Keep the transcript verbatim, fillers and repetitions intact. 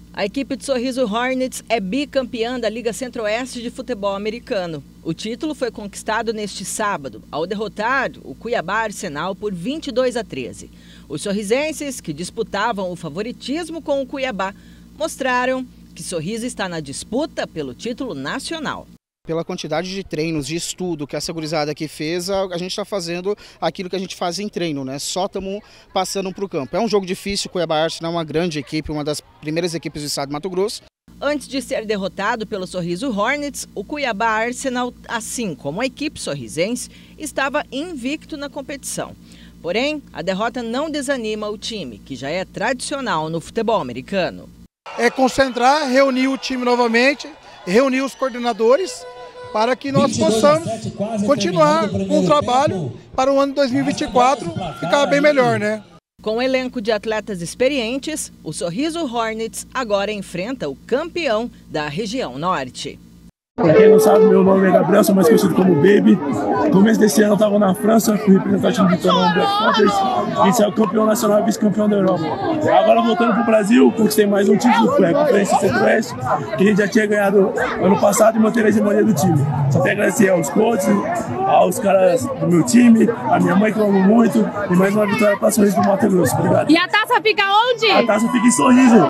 A equipe de Sorriso Hornets é bicampeã da Liga Centro-Oeste de Futebol Americano. O título foi conquistado neste sábado, ao derrotar o Cuiabá Arsenal por vinte e dois a treze. Os sorrisenses, que disputavam o favoritismo com o Cuiabá, mostraram que Sorriso está na disputa pelo título nacional. Pela quantidade de treinos, de estudo que essa gurizada aqui fez, a gente está fazendo aquilo que a gente faz em treino, né? Só estamos passando para o campo. É um jogo difícil, o Cuiabá Arsenal é uma grande equipe, uma das primeiras equipes do estado de Mato Grosso. Antes de ser derrotado pelo Sorriso Hornets, o Cuiabá Arsenal, assim como a equipe sorrisense, estava invicto na competição. Porém, a derrota não desanima o time, que já é tradicional no futebol americano. É concentrar, reunir o time novamente, reunir os coordenadores para que nós possamos continuar com o trabalho para o ano de dois mil e vinte e quatro ficar bem melhor, né? Com um elenco de atletas experientes, o Sorriso Hornets agora enfrenta o campeão da região norte. Para quem não sabe, meu nome é Gabriel, sou mais conhecido como Baby. No começo desse ano eu estava na França, fui representante do Vitória Black Panthers, a gente saiu campeão nacional e vice-campeão da Europa. Agora voltando para o Brasil, conquistei mais um título, foi a Conferência Centro-Oeste, que a gente já tinha ganhado ano passado e manter a hegemonia do time. Só tenho a agradecer aos coaches, aos caras do meu time, a minha mãe que eu amo muito, e mais uma vitória para Sorriso do Mato Grosso. Obrigado. E a taça fica onde? A taça fica em Sorriso.